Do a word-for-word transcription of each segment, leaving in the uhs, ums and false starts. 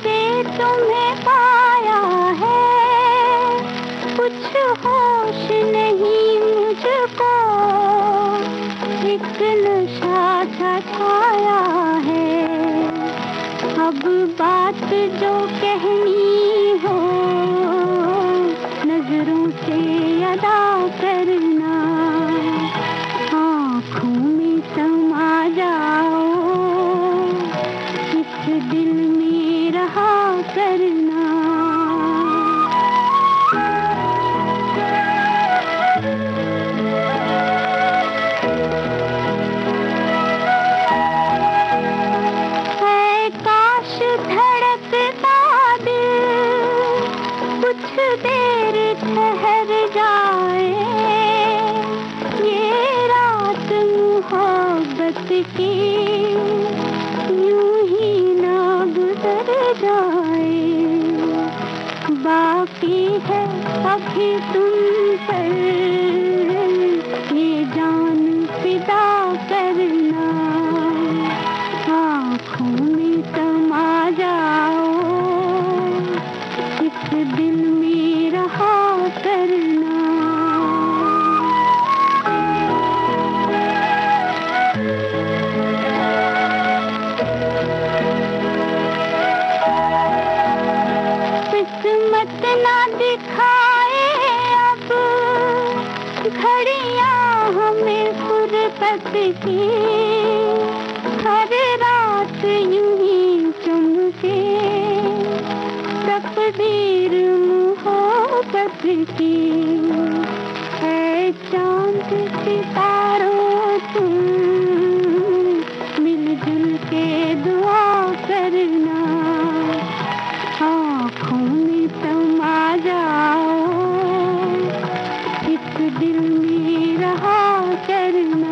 से तुम्हें पाया है, कुछ होश नहीं मुझको, एक नशा सा छाया है। अब बात जो कहनी हो नजरों से अदा करना, आँखों में समा जाओ, इस दिल में रहा करना। है काश धड़कता दिल कुछ देर ठहर जाए, ये रात मोहब्बत की यूं ही ना गुजर जाए। बाकी है अभी तुम पर ये जान फिदा करना, आँखों में समा जाओ, इस दिल में रहा करना। किस्मत ना दिखाए अब घड़ियां हमें फुर्सत की, हर रात यूं ही चमके तकदीर मोहब्बत की। है चांद सितारों तुम मिलजुल के दुआ करना, आँखों में समा जाओ, इस दिल में रहा करना।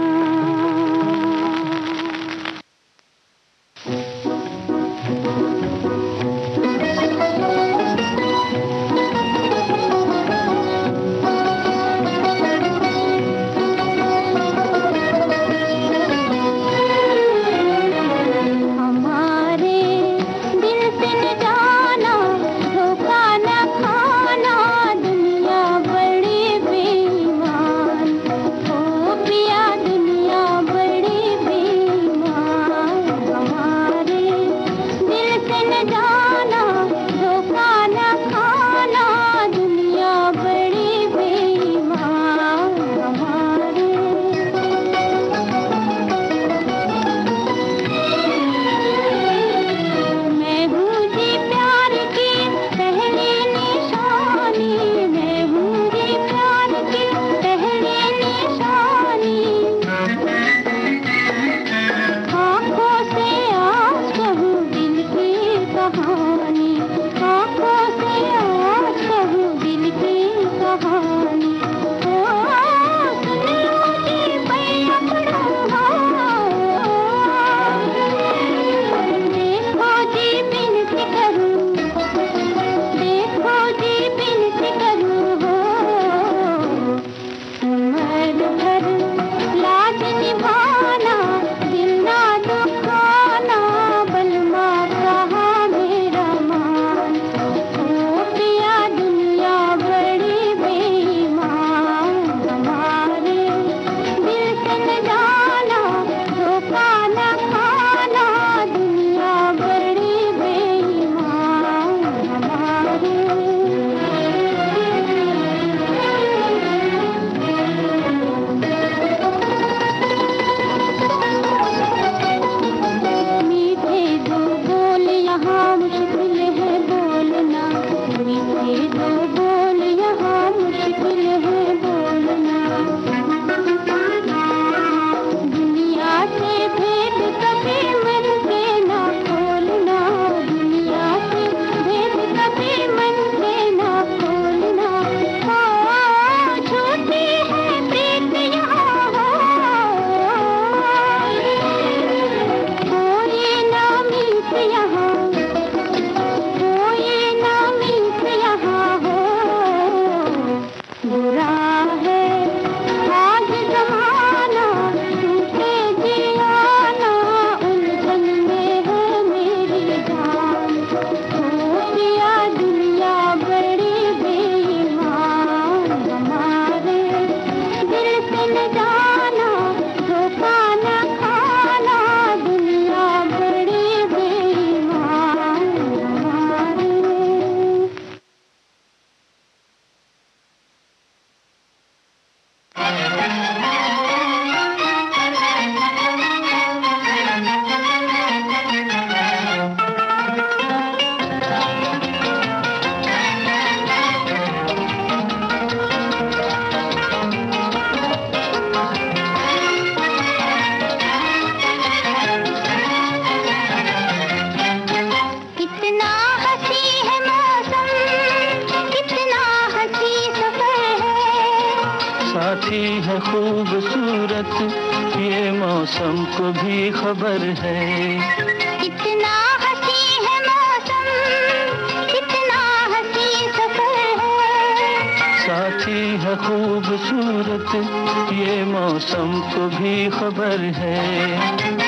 साथी है खूबसूरत, ये मौसम को भी खबर है। इतना हंसी है मौसम, इतना हंसी सफर है। साथी है खूबसूरत, ये मौसम को भी खबर है।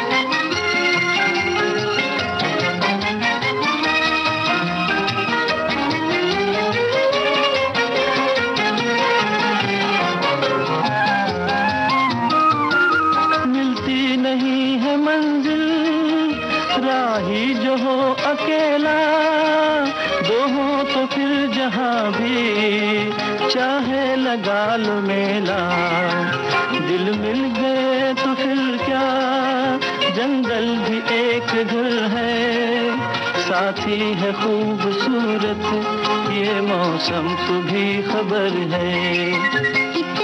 राही जो हो अकेला, दो हो तो फिर जहाँ भी चाहे लगा लो मेला। दिल मिल गए तो फिर क्या, जंगल भी एक घर है। साथी है खूबसूरत, ये मौसम को भी खबर है।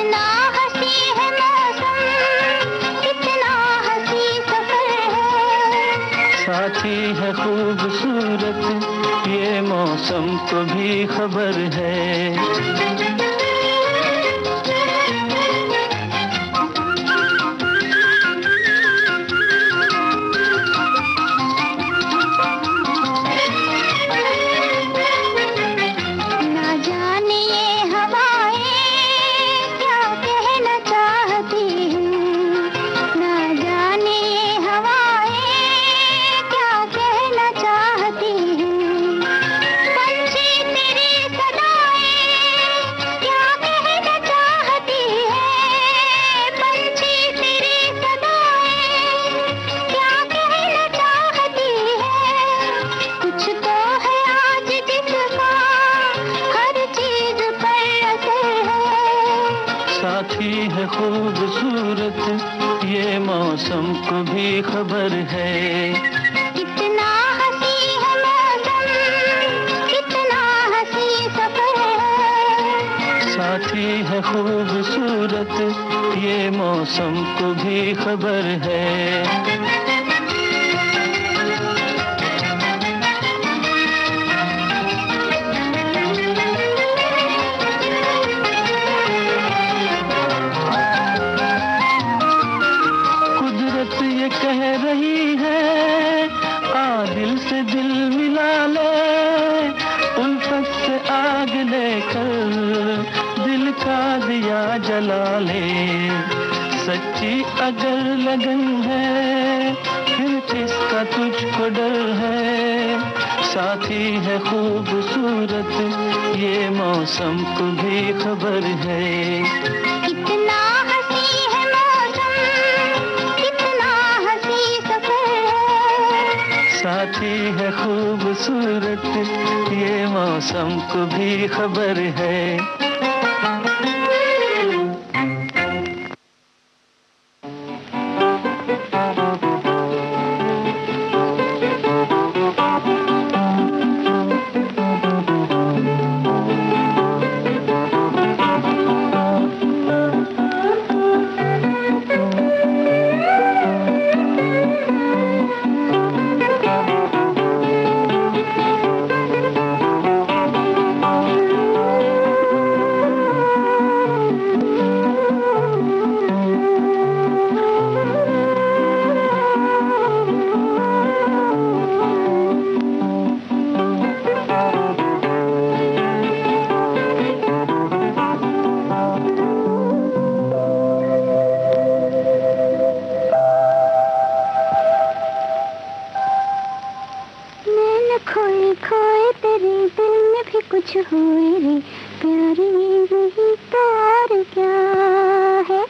साथी है खूबसूरत, ये मौसम को भी खबर है। साथी है खूबसूरत, ये मौसम को भी खबर है। इतना हंसी है मौसम, इतना हंसी सफर है। साथी है खूबसूरत, ये मौसम को भी खबर है। ये कह रही है आ दिल से दिल मिला ले, उल्फत से आग लेकर दिल का दिया जला ले। सच्ची अगर लगन है फिर किसका तुझको डर है। साथी है खूबसूरत, ये मौसम को भी खबर है। साथी है खूबसूरत, ये मौसम को भी खबर है। खोए खोए तेरे दिल में भी कुछ हुए रे प्यारी, नहीं तो और क्या है।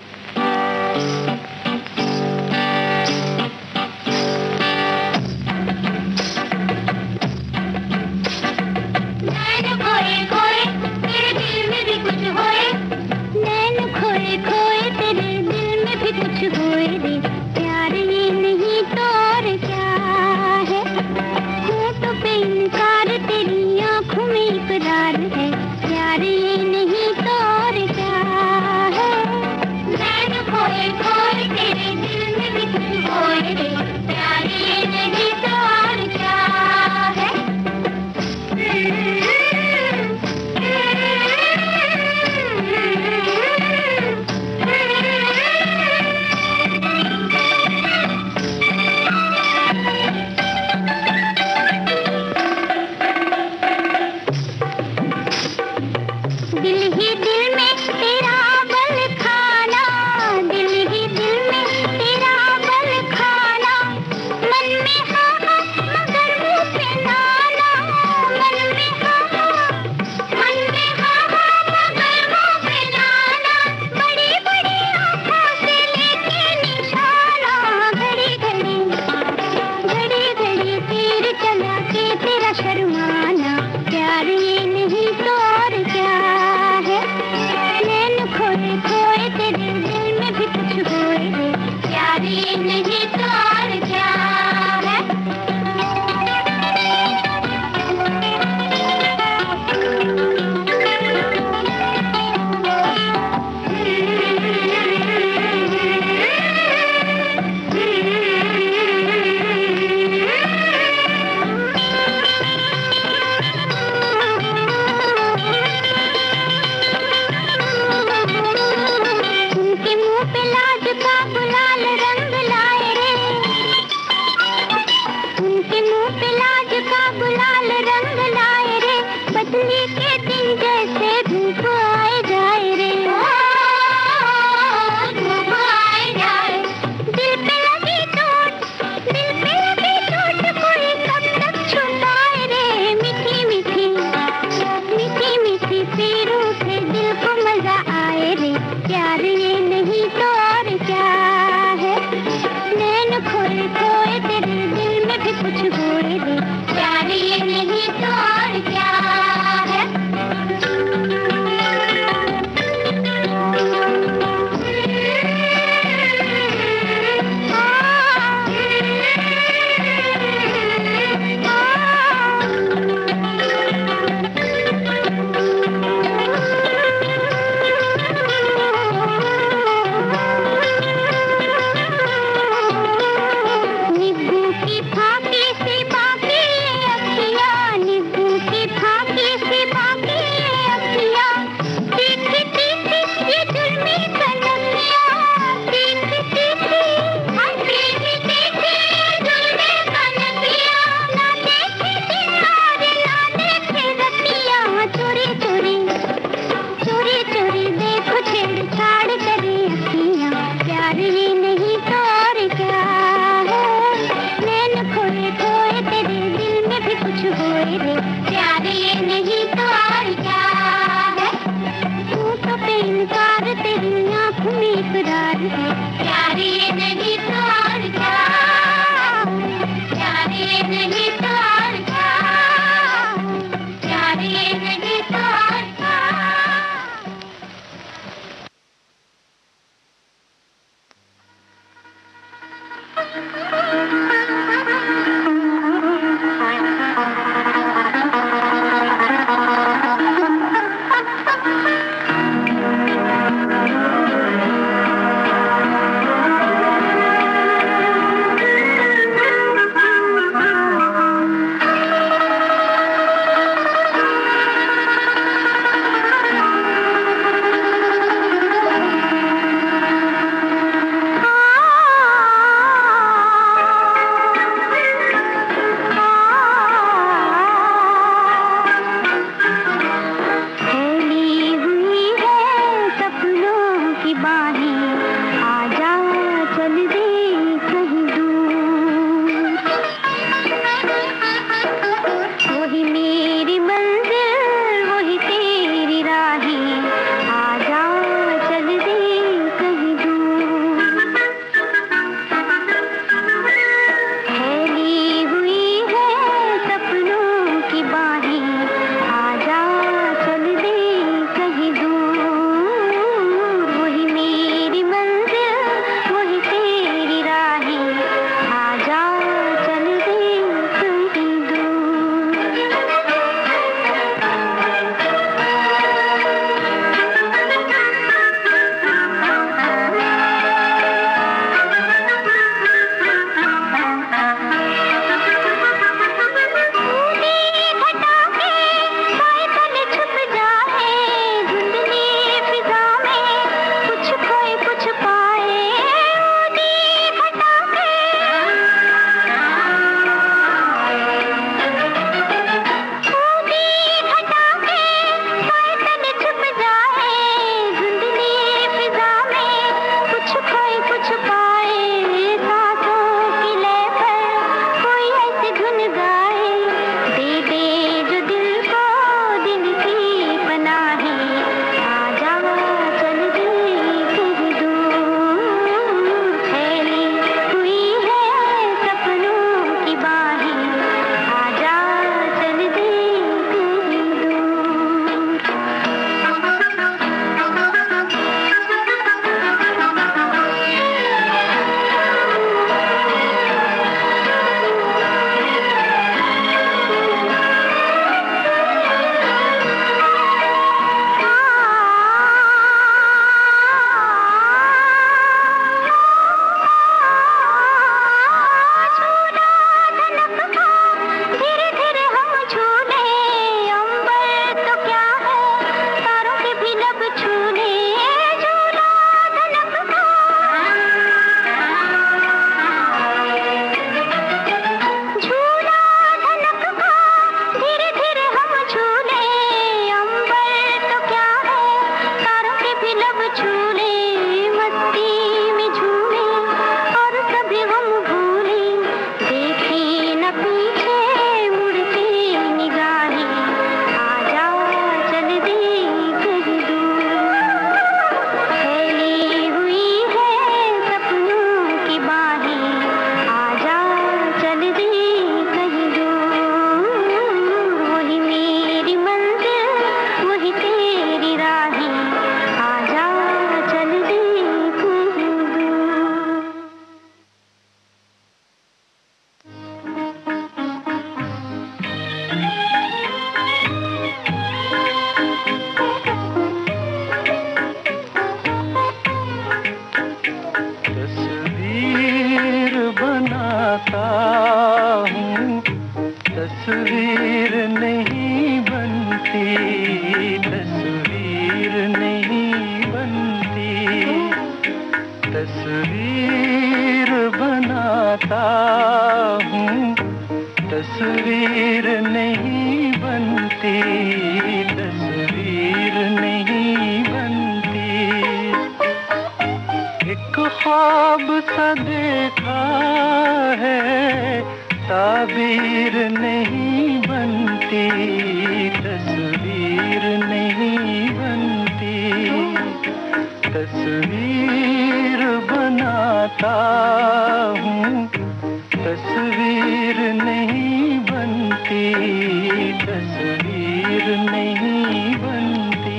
नैन खोए खोए तेरे दिल में भी कुछ होए, नैन खोए खोए तेरे दिल में भी कुछ होए रे प्यारी, नहीं तो और क्या है। होठों पे इनकार तेरी आँखों में इकरार है, प्यार ये नहीं तो और क्या है। नैन खोए खोए तेरे दिल में भी कुछ होए रे प्यार ये नहीं तो और क्या है। बिजली के दिन जैसे धूप आए जाए रे, धूप आए जाए। दिल पे लगी चोट, दिल पे लगी चोट, कोई कब तक छुपाए रे। मीठी मीठी मीठी मीठी फिर उठे दिल को मजा आए रे। प्यार ये नहीं तो और क्या है, नैन खोए खोए तेरे दिल में भी कुछ होए रे। प्यार ये नहीं तो और क्या है। प्यार ये नहीं तो और क्या है, तू तो बेनकार तेरी आँख में इकरार है। प्यार ये नहीं तो और क्या, प्यार ये नहीं तो और क्या, प्यार ये नहीं तो और क्या। ख्वाब सा देखा है, ताबीर नहीं बनती, तस्वीर नहीं बनती। तस्वीर बनाता हूँ, तस्वीर नहीं बनती, तस्वीर नहीं बनती।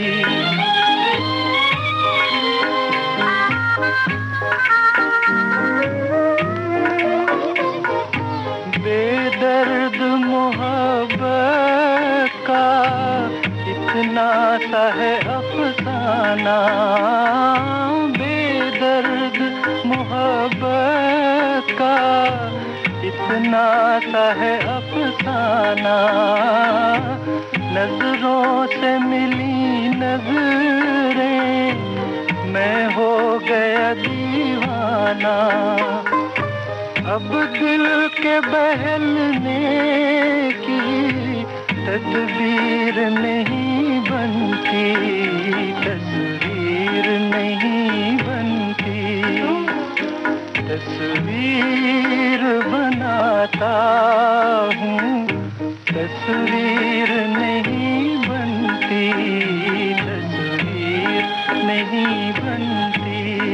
बेदर्द मोहब्बत का इतना सा है अफसाना, बेदर्द मोहब्बत का इतना सा है अफसाना। नजरों से मिली नजरें, मैं हो गया दीवाना। अब दिल के बहलने की तदबीर नहीं बनती, तस्वीर नहीं बनती। तस्वीर बनाता हूँ, तस्वीर नहीं बनती, तस्वीर नहीं बनती।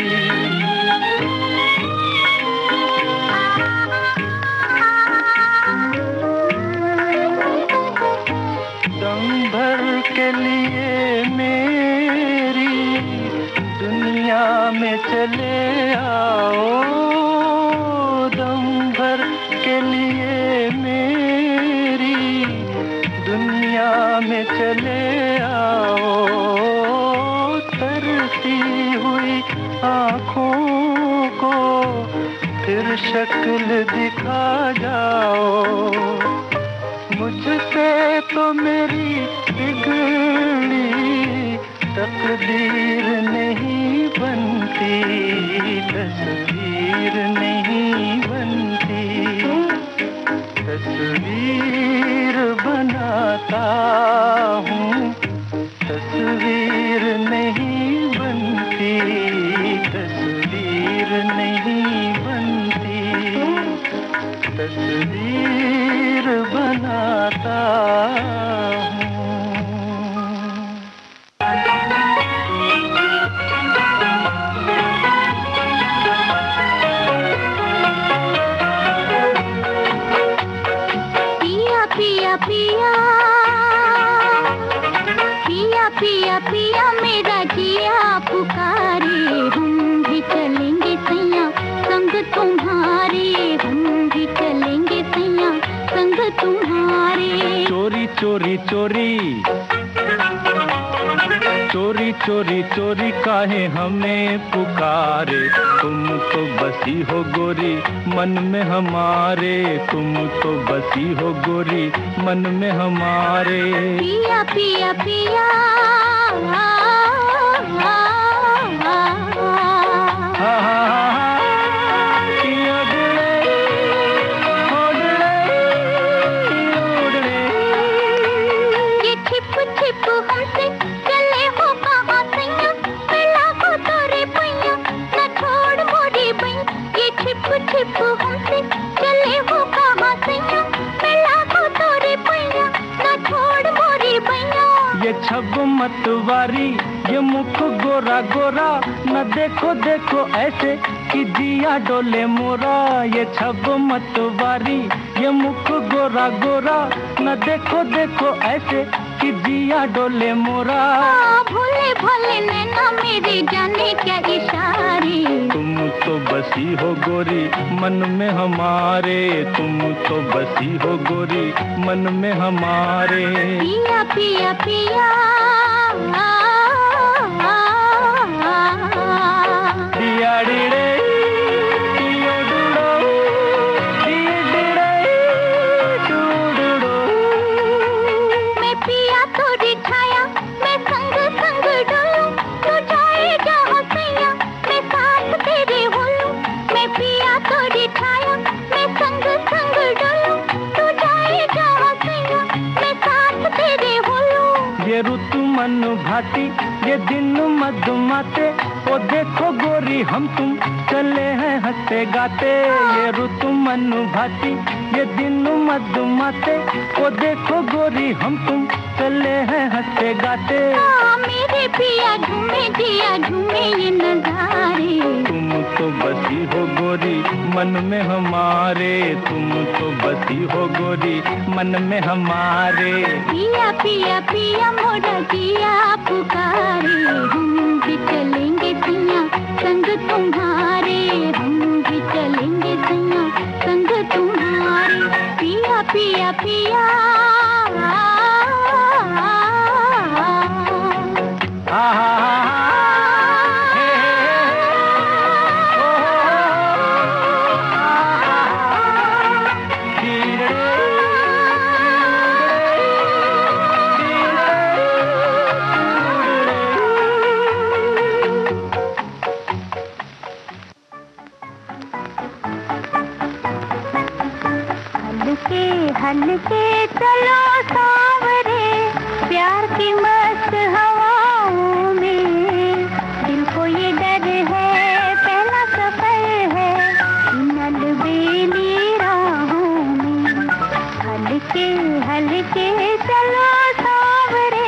के लिए मेरी दुनिया में चले आओ, दम भर के लिए मेरी दुनिया में चले आओ। तरसी हुई आँखों को फिर शक्ल दिखा जाओ। मुझसे तो मेरी बिगड़ी तकदीर नहीं बनती, तस्वीर नहीं बनती। तस्वीर बनाता हूँ, तस्वीर नहीं बनती, तस्वीर नहीं बनती। तस्वीर बनाता हूँ। पिया पिया पिया पिया पिया पिया मेरा जिया पुकारे। हम भी चलेंगे सैया संग तुम्हारे, हम भी चलेंगे सैया संग तुम्हारे। चोरी चोरी चोरी चोरी चोरी चोरी काहे हमें पुकारे। तुम तो बसी हो गोरी मन में हमारे, तुम तो बसी हो गोरी मन में हमारे। पिया पिया पिया आ, आ, आ, आ, छब मतवारी ये मुख गोरा गोरा, न देखो देखो ऐसे कि जिया डोले मोरा। ये छब मतवारी ये मुख गोरा गोरा, न देखो देखो ऐसे कि जिया डोले मोरा। भोले भोले नैना मेरे जाने क्या इशारे। तुम तो बसी हो गोरी मन में हमारे, तुम तो बसी हो गोरी मन में हमारे। पिया पिया पिया आ, आ, आ, आ, पिया डिड़े पियो डुडो, पिया डिड़े डुडो। मैं पिया थोड़ी छाया, मैं संग संग डोलूं, तू जाए जहाँ सैया मैं साथ तेरे बोलूं। मैं पिया थोड़ी छाया, मैं संग संग डोलूं, तू जाए जहाँ सैया मैं साथ तेरे बोलूं। ये ऋतु मन भाती ये दिन मधुमाते। ओ देखो गोरी हम तुम चले हैं हंसते गाते, ये ऋतु मनु भाती ये दिन मधुमाते। ओ देखो गोरी हम तुम चले हैं हंसते गाते। हाँ, मेरे पिया झूमे जिया झूमे ये नजारे। तुम तो बसी हो गोरी मन में हमारे, तुम तो बसी हो गोरी मन में हमारे। पिया पिया पिया मोरा जिया पुकारे, हम भी चलेंगे पिया संग तुम्हारे, हम भी चलेंगे पिया संग तुम्हारे। पिया पिया पिया हल्के चलो सांवरे प्यार की मस्त हवाओं में, दिल को ये डर है पहला सफर है इन अलबेली राहों में। हल्के हल्के चलो सांवरे,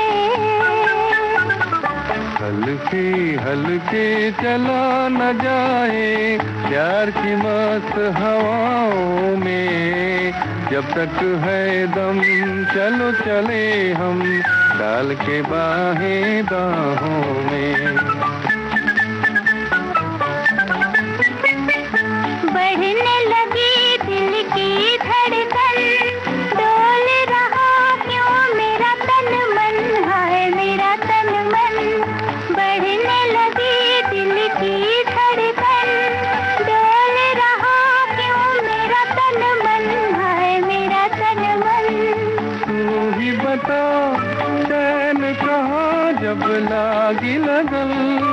हल्के हल्के चला न जाए प्यार की मस्त हवाओं में। जब तक है दम चलो चले हम डाल के बाहें बाहों में। बढ़ने लगी दिल की धड़कन, डोल रहा क्यों मेरा तन मन, है मेरा तन मन। बढ़ने लगी दिल की धड़कन, डोल रहा क्यों मेरा तन मन, है मेरा तन मन। तू ही बता चैन कहाँ जब लागी लगन,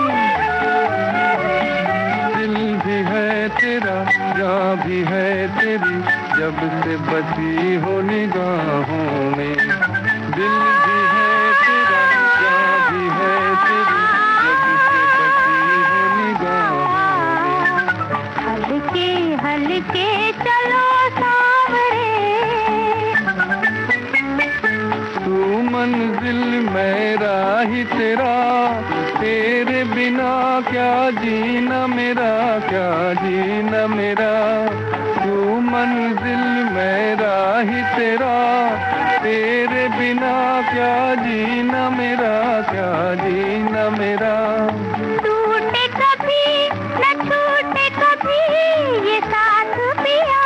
दिल भी है तेरा जहाँ भी है तेरी, जब से बसी हो निगाहों में। दिल भी है तेरा जहाँ भी है तेरी, जब से बसी हो निगाहों में। हल्के हल्के चलो सांवरे, तू मंजिल मेरा ही तेरा, तेरे बिना क्या जीना मेरा, क्या जीना मेरा। तू मंजिल मेरा ही तेरा, तेरे बिना क्या जीना मेरा, क्या जीना मेरा। टूटे कभी न छूटे कभी ये साथ पिया,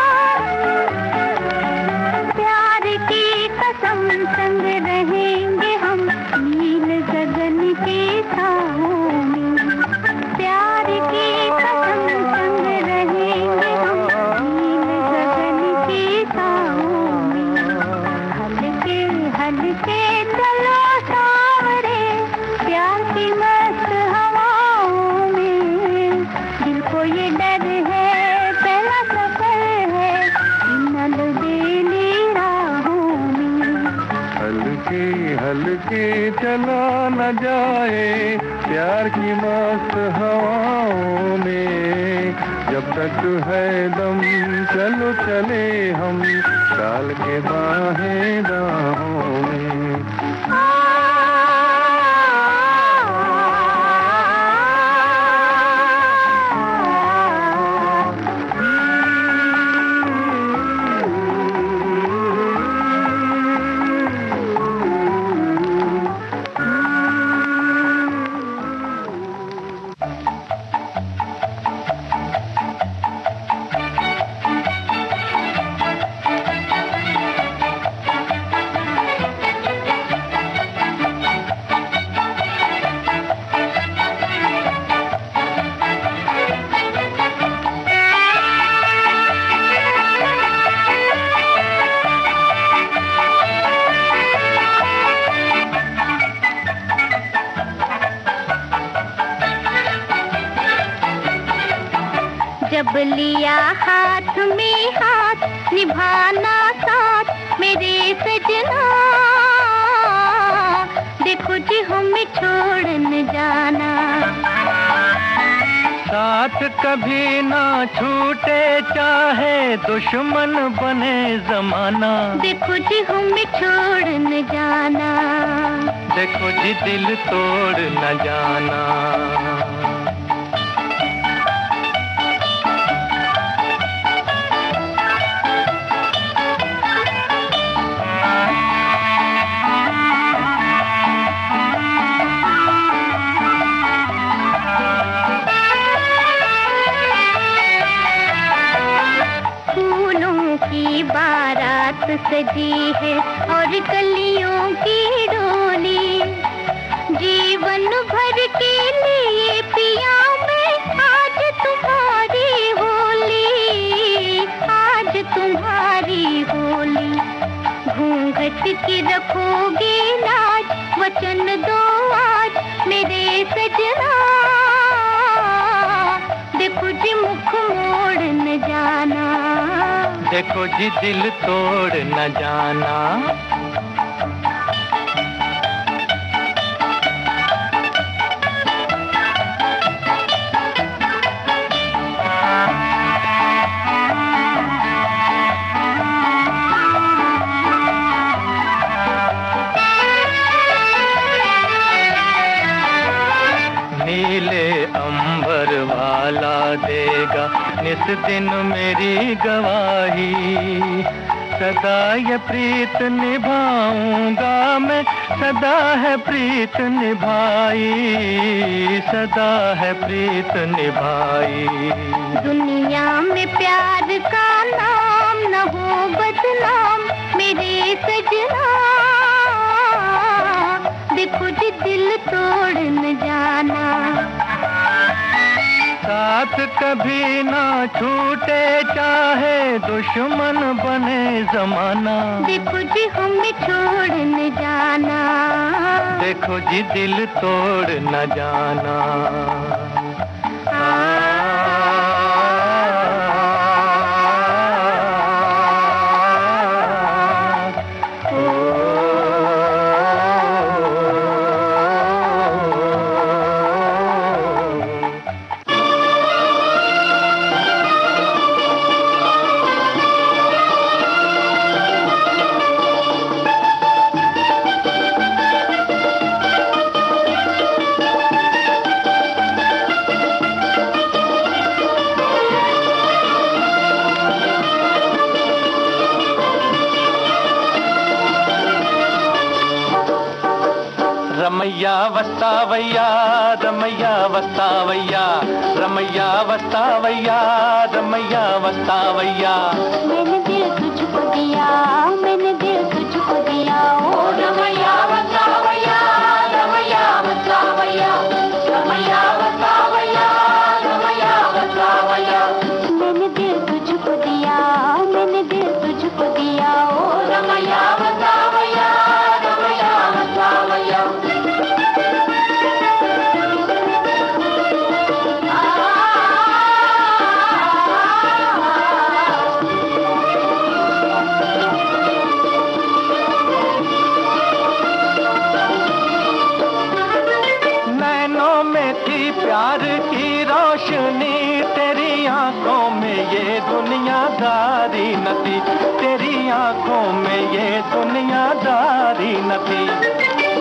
प्यार की कसम संग रहेंगे हम नील गगन के छाओं में। प्यार की कसम संग रहेंगे हम नील गगन के छाओं में। हल्के हल्के चलो सांवरे प्यार की मस्त हवाओं में, दिल को ये डर है पहला सफर है इन अलबेली राहों में। हल्के हल्के चला न जाए प्यार की मस्त हवाओं में। जब तक है दम चलो चले हम डाल के बाहें बाहों में। जब लिया हाथ में हाथ निभाना साथ मेरे सजना, देखो जी हमें छोड़ न जाना, साथ कभी ना छूटे चाहे दुश्मन बने जमाना। देखो जी हमें छोड़ न जाना, देखो जी दिल तोड़ न जाना। बारात सजी है और कलियों की डोली, जीवन भर के लिए पिया मैं आज तुम्हारी होली, आज तुम्हारी होली। घूंघट की रखोगे लाज, वचन दो आज मेरे सजना, देखो जी मुख मोड़ न जाना, देखो जी दिल तोड़ न जाना। नीले अंबर वाला देगा निस दिन मेरी गवाही, सदा ये प्रीत निभाऊंगा मैं, सदा है प्रीत निभाई, सदा है प्रीत निभाई। दुनिया में प्यार का नाम न हो बदनाम मेरे सजना, देखो जी दिल तोड़ न जाना, साथ कभी ना छूटे चाहे दुश्मन बने जमाना। देखो जी हमें छोड़ न जाना, देखो जी दिल तोड़ न जाना। रमैया वस्तावैया, रमैया वस्तावैया, रमैया वस्तावैया, रमैया वस्तावैया। मैंने दिल तुझको दिया, मैंने दिल तुझको दिया, ओ रमैया वस्तावैया, रमैया वस्तावैया, रमैया वस्तावैया, रमैया वस्तावैया। मैंने दिल तुझको दिया, मैंने दिल तुझको दिया, ओ रमैया वस्तावैया, रमैया वस्तावैया। प्यार की रोशनी तेरी आंखों में ये दुनियादारी न थी, तेरी आंखों में ये दुनियादारी न थी।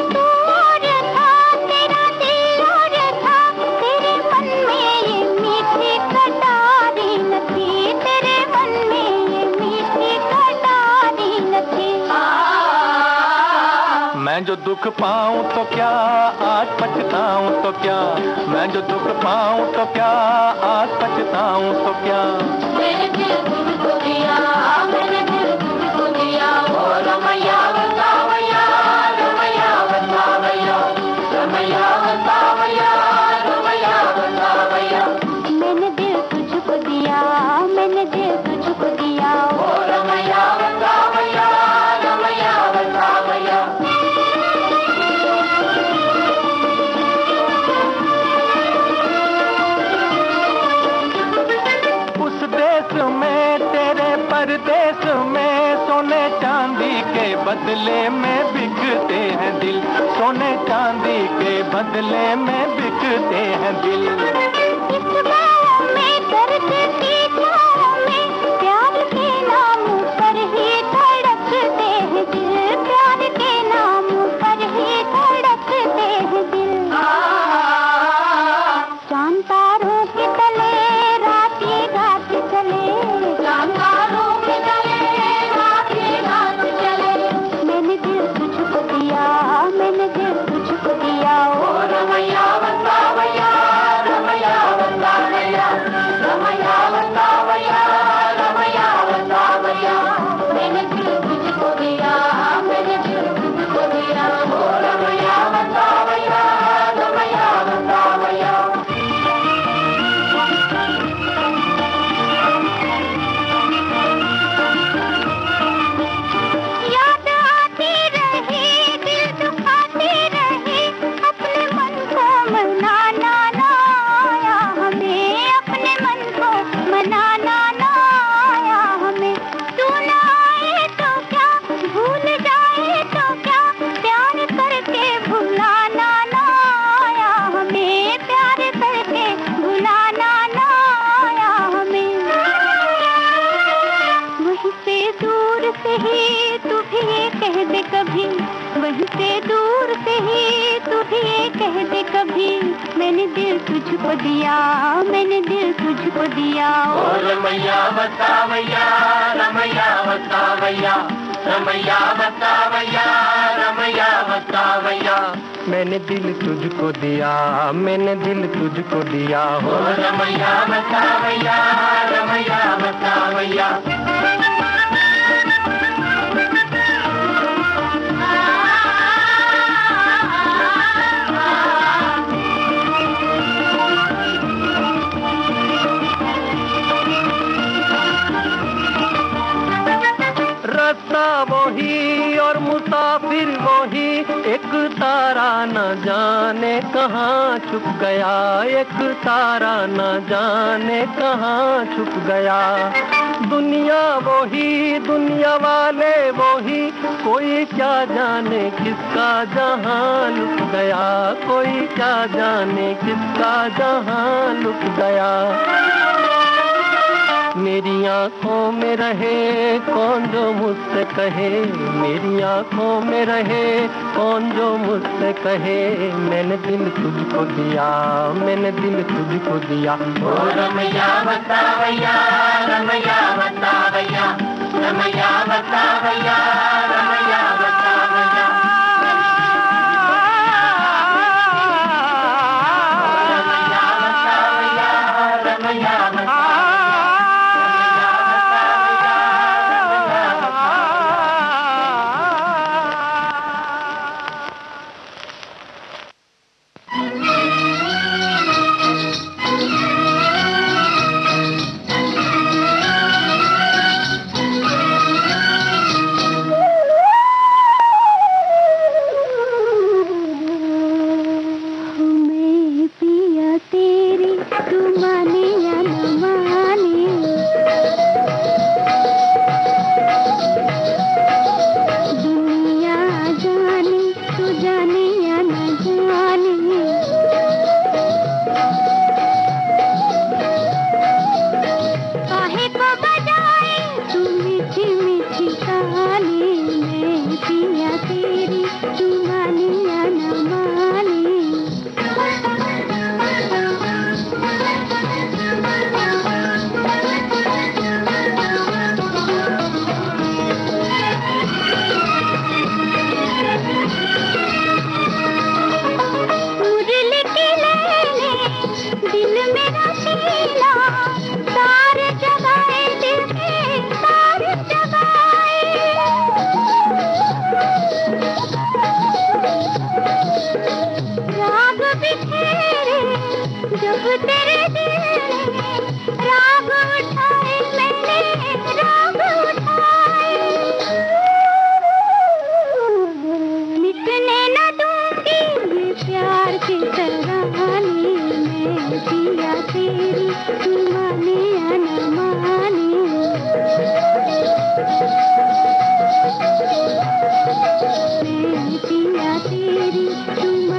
मैं जो दुख पाऊं तो क्या आज पछताऊं तो क्या, मैं जो दुख पाऊं तो क्या आज पछताऊं तो क्या। मैंने दिल तुझको दिया, मैंने दिल तुझको दिया, ओ रमैया वस्तावैया, रमैया वस्तावैया, रमैया वस्तावैया, रमैया वस्तावैया। मैंने दिल तुझको दिया, मैंने दिल तुझको दिया, ओ रमैया वस्तावैया, रमैया वस्तावैया। परदेश में सोने चांदी के बदले में बिकते हैं दिल, सोने चांदी के बदले में बिकते हैं दिल। इस गाँव में दर्द की छाँव में प्यार के नाम पर ही धड़कते हैं दिल, प्यार के नाम पर ही धड़कते हैं दिल। चांद तारों के तले रात ये गात चले, चांद तारों के तले रात ये गात चले। मैंने दिल तुझको दिया, मैंने दिल तुझको दिया। ओ रमैया बतावैया, रमैया बतावैया, रमैया बतावैया, रमैया बतावैया। मैंने दिल तुझको दिया, मैंने दिल तुझको दिया। ओ रमैया बतावैया, रमैया बतावैया। याद आती रहे, दिल दुखाती रहे, अपने मन को मनाना ना आया हमें, अपने मन को मनाना ना आया हमें। तू ना आए तो क्या, भूल जाए तो क्या, प्यार करके भुलाना ना आया हमें, प्यार करके भुलाना ना आया हमें। वहीं से दूर से ही तू भी ये कह दे कभी, वहीं से दूर से ही तू भी ये कह दे कभी, मैंने दिल तुझको दिया, मैंने दिल तुझको दिया। ओ रमैया बतावैया, रमैया बतावैया, रमैया बतावैया, रमैया बतावैया। मैंने दिल तुझको दिया, मैंने दिल तुझको दिया। ओ रमैया बतावैया, रमैया बतावैया। रास्ता वही और मुसाफिर वही, एक तारा न जाने कहाँ छुप गया, एक तारा न जाने कहाँ छुप गया। दुनिया वही, दुनिया वाले वही, कोई क्या जाने किसका जहां लुट गया, कोई क्या जाने किसका जहां लुट गया। मेरी आँखों में रहे कौन जो मुझसे कहे, मेरी आँखों में रहे कौन जो मुझसे कहे, मैंने दिल तुझको दिया, मैंने दिल तुझको दिया। ओ रमैया बतावैया, रमैया बतावैया, रमैया बतावैया, रमैया बतावैया। तेरी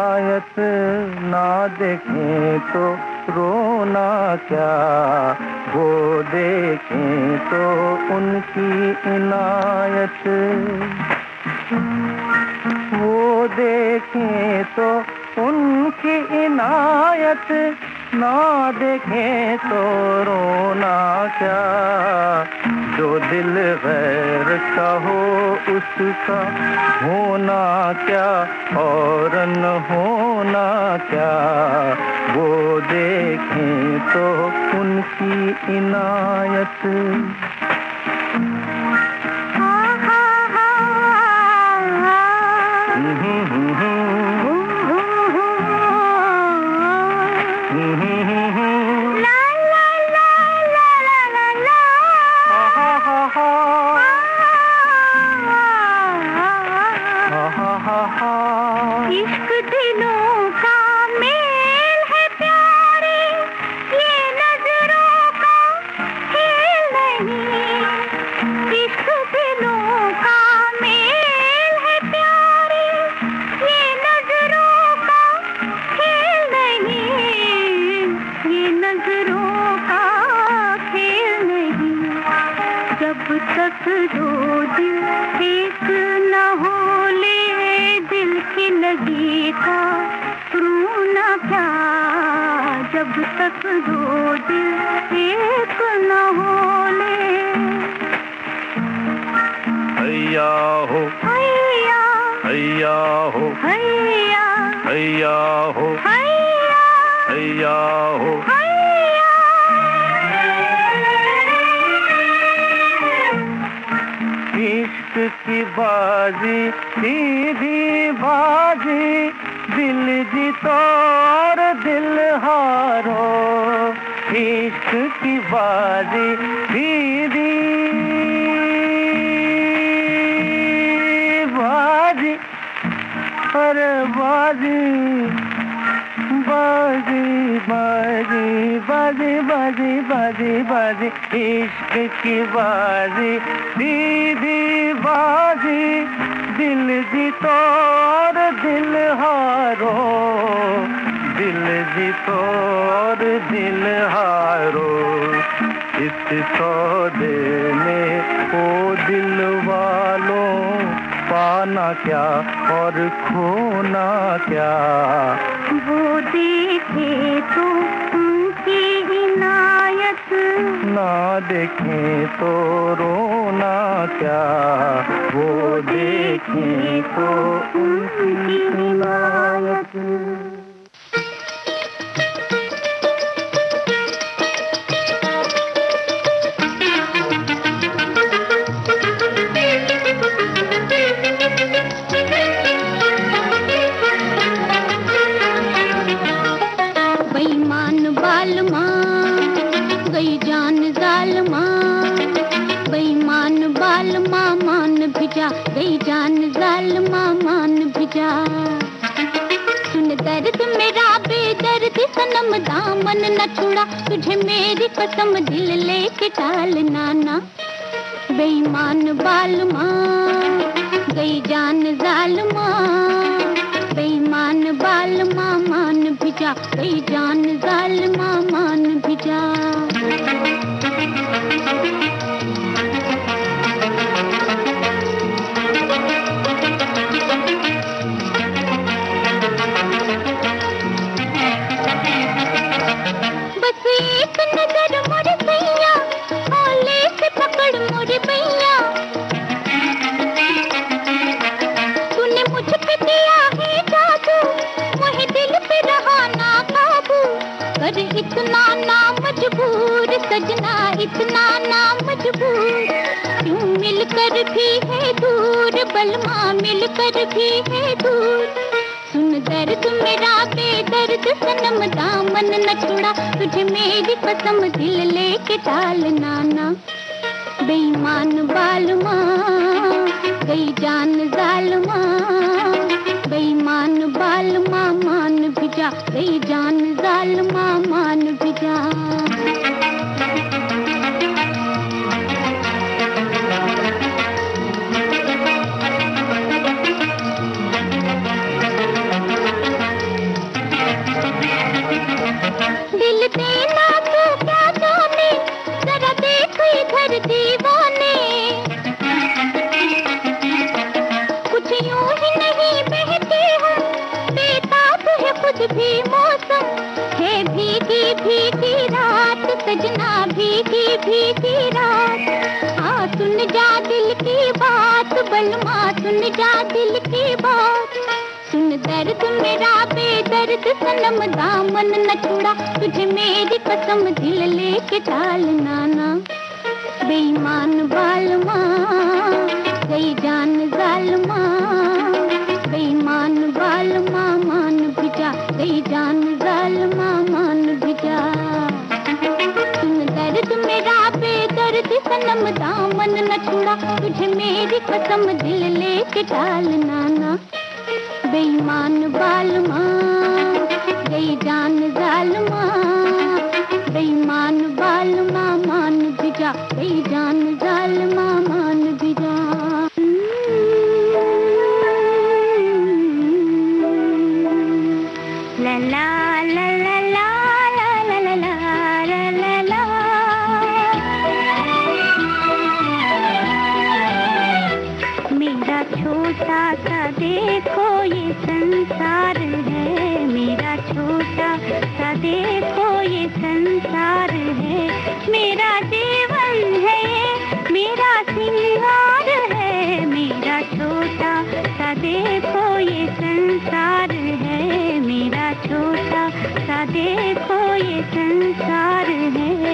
इनायत ना देखें तो रोना क्या, वो देखें तो उनकी इनायत, वो देखें तो उनकी इनायत, ना देखें तो रोना क्या। जो दिल गैर का हो उसका होना क्या और न होना क्या, वो देखें तो उनकी इनायत। इश्क दिलों का मेल है प्यारे, ये नजरों का खेल नहीं। इश्क दिलों का मेल है प्यारे, ये नजरों का खेल नहीं, ये नजरों का खेल नहीं। जब तक दो दिल एक न हो दिल की लगी का रूना क्या, जब तक दो दिल एक न हो ले। हैया हो हैया हैया हो हैया हैया हो हैया हैया हो। इश्क की बाजी सीधी बाजी, दिल जीतो और दिल हारो। इश्क की बाजी सीधी बाजी, अरे बाजी बाजी बाजी बाजी बाजी बाजी बाजी, इश्क की बाजी सीधी बाजी, दिल जीतो और दिल हारो। दिल जीतो और दिल हारो, इस सौदे में ओ दिल वालों पाना क्या और खोना क्या, वो देखे तो उनकी इनायत, ना देखें तो रोना क्या, वो देखें तो उनकी इनायत। गई जान जालिमा मान भिजा। सुन दर्द मेरा बेदर्द सनम दामन न छुड़ा, तुझे मेरी कसम दिल लेके टाल नाना। बेईमान बालमा गई जान जालिमा, बेईमान बालमा मान भिजा, गई जान जालिमा मान भिजा। एक नजर मोरे भैया, ओले से पकड़ मोरे भैया। तूने मुझ पे दिया है जादू, वही दिल पे रहा ना काबू। कर इतना ना मजबूर सजना, इतना ना मजबूर। क्यों मिलकर भी है दूर बलमा, मिलकर भी है दूर। सुन दर्द मेरा बेदर्द सनम दामन न छुड़ा, तुझे मेरी कसम दिल लेके टाल नाना। बेईमान बालमा गई जान जालमा, बेईमान बालमा मान भिजा, गई जान जालमा मान भिजा। भी मौसम है, भीगी भीगी रात सजना, भीगी भीगी रात। हाँ सुन जा दिल की बात बलमा, सुन जा दिल की बात। सुन दर्द मेरा बेदर्द सनम, दामन न छुड़ा तुझे मेरी कसम, दिल लेके टालना ना। बेईमान बालमा गई जान जालमा, बेईमान बालमा मान भी जा, गई जान जालमा मान भी जा। सुन दर्द मेरा बेदर्द सनम, दामन न छुड़ा तुझे मेरी कसम, दिल लेके टालना ना। बेईमान बालमा गई जान जालमा, बेईमान बालमा मान भी जा, गई जान जालमा मान भी जा। ला ला ला ला ला ला ला ला ला ला। मेरा छोटा सा देखो ये संसार है, मेरा छोटा सा देखो ये संसार है। मेरा जीवन है मेरा सिंगार है, मेरा छोटा सा देखो ये संसार है, मेरा छोटा सा देखो ये संसार है।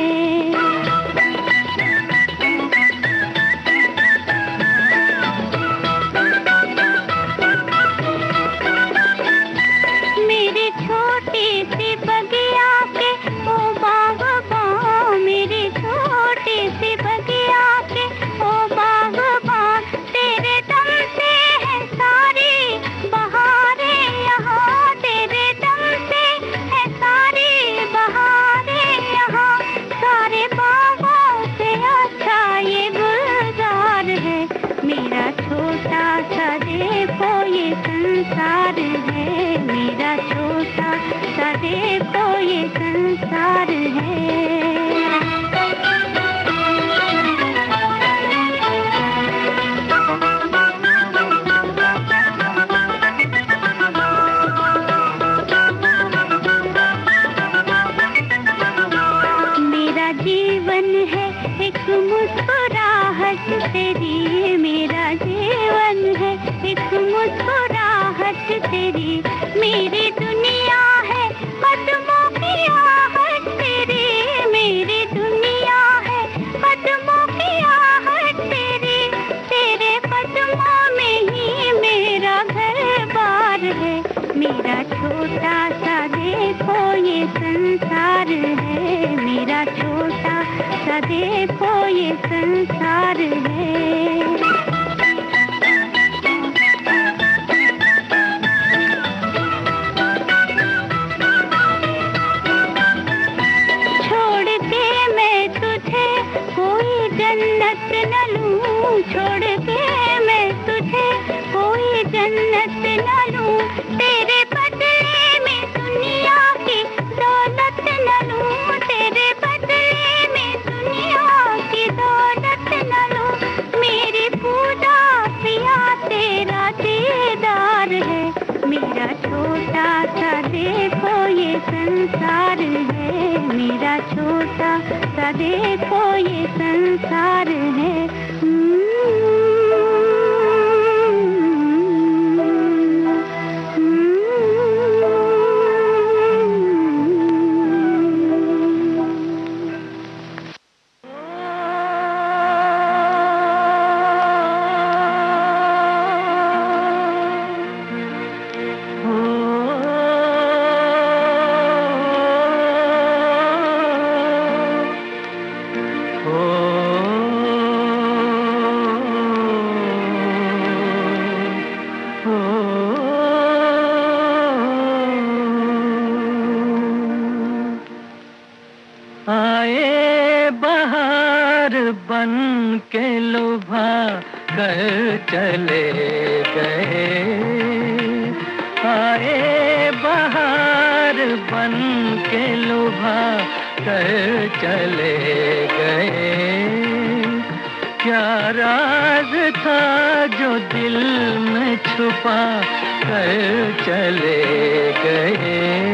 छुपा कर चले गए।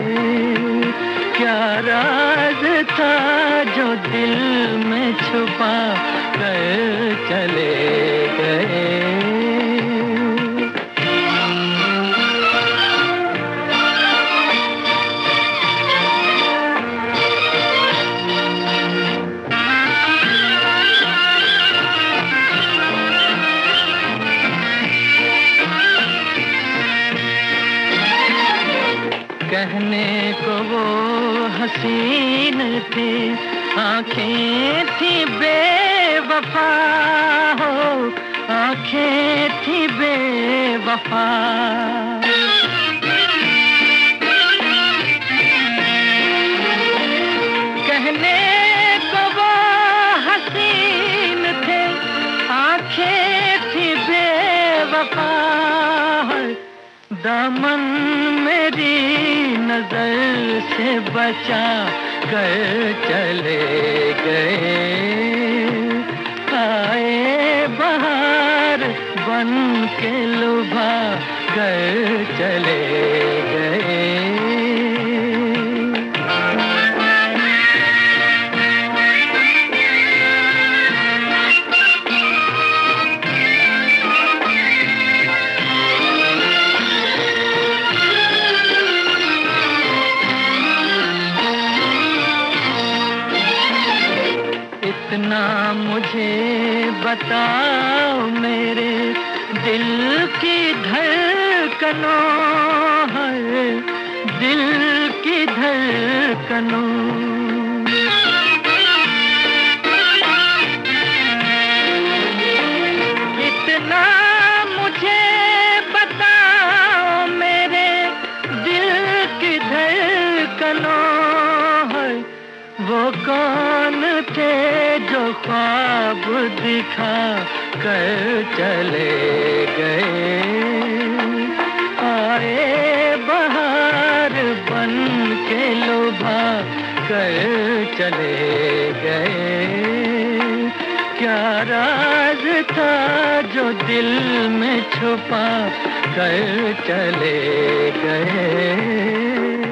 था जो दिल में छुपा कर चले गए। कहने को वो हसीन थे, आंखें थी बेवफा हो, आंखें थी बेवफा। कहने को वो हसीन थे, आंखें थी बेवफा। दामन मेरी नजर से बचा कर चले गए। आए बहार बन के लुभा कर चले गए। इतना मुझे बताओ मेरे दिल की धड़कनों है, दिल की धड़कनों। इतना मुझे बताओ मेरे दिल की धड़कनों है, वो कौन थे जो ख्वाब दिखा कर चले गए। आए बहार बन के लुभा कर चले गए। क्या राज था जो दिल में छुपा कर चले गए।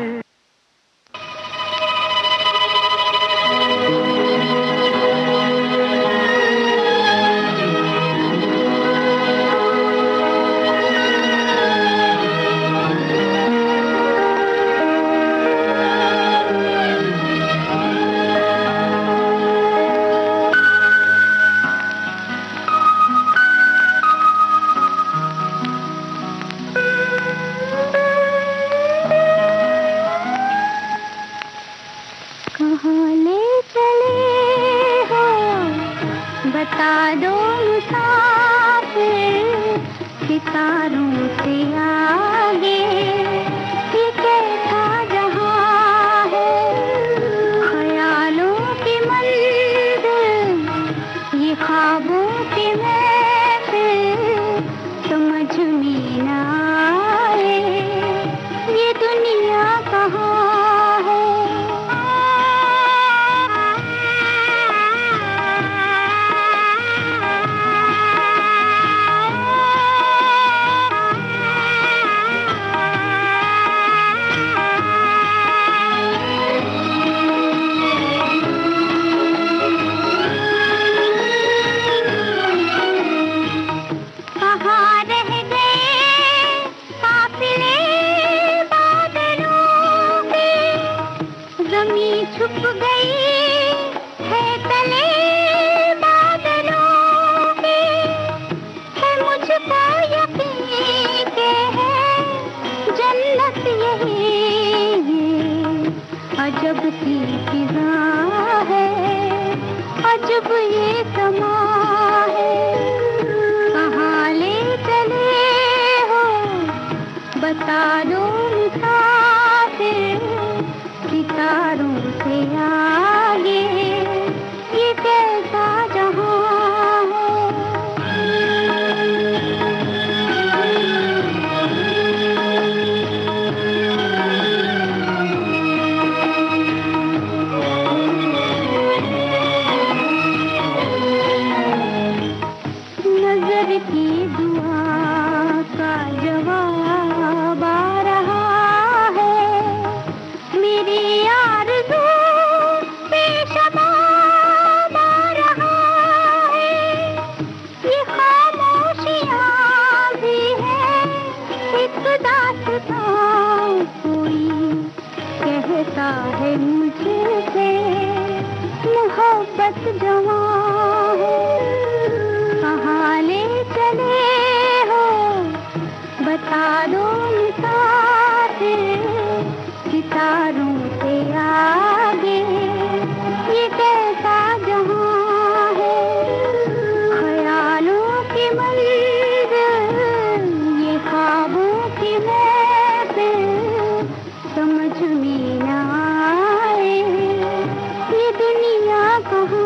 अजब सी फिजा है, अजब ये समा है, कहाँ ले चले हो बता दो मुसाफिर, सितारों से आगे ये कैसा जहां की दुआ का जवाब आ रहा कहता है मुझसे मोहब्बत जवां है, कहाँ ले चले हो बता दो मुसाफिर, सितारों से आगे ये कैसा जहां है, ख्यालों की मंजिल ये ख्वाबों की महफिल, समझ में न आए ये दुनिया कहाँ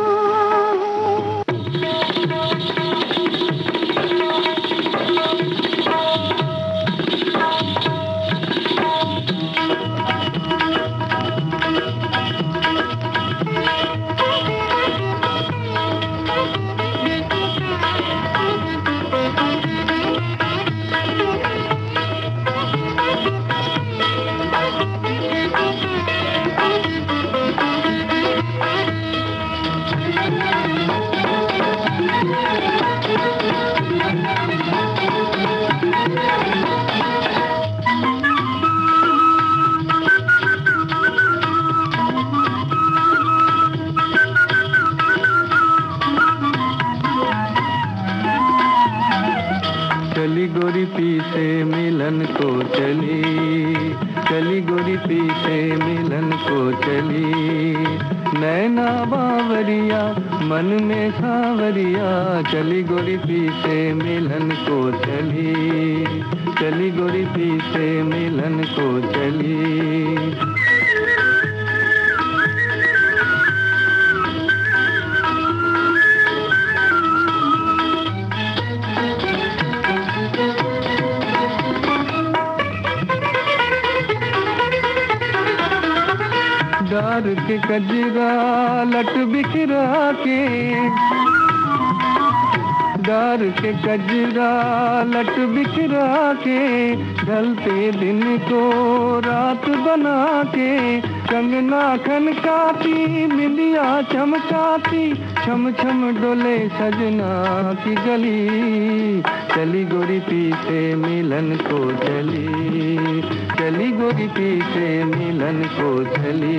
चली गोरी पीछे मिलन को चली, चली गोरी पीछे मिलन को चली, नैना बावरिया मन में सावरिया, चली गोरी पीछे मिलन को चली, चली गोरी पीछे मिलन को चली। डार के कजरा लट बिखरा के, डार के कजरा लट बिखरा के, ढलते दिन को रात बना के, कंगना खनकाती मिलिया चमकाती, छम छम डोले सजना की गली, चली गोरी पीछे मिलन को चली, चली गोरी पीछे मिलन को चली।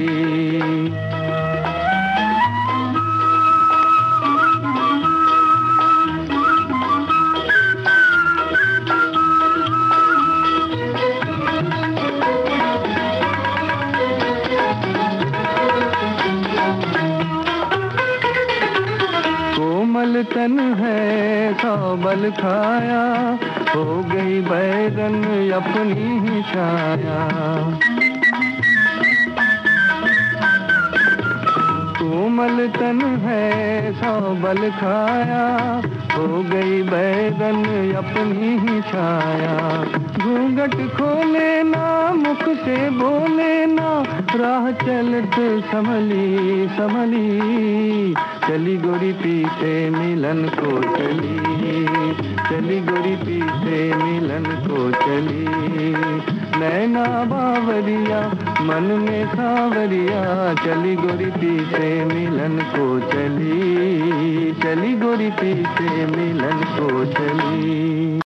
कोमल तन है सौ बल खाया, हो गई बैरन अपनी ही छाया, कोमल तन है सौ बल खाया, हो गई बैरन अपनी ही छाया, घूंघट खोले ना मुख से बोले ना, राह चलत संभली संभली, चली गोरी पीछे मिलन को चली, चली गोरी पीछे मिलन को चली, नैना बावरिया मन में सावरिया, चली गोरी पीछे मिलन को चली, चली गोरी पीछे मिलन को चली।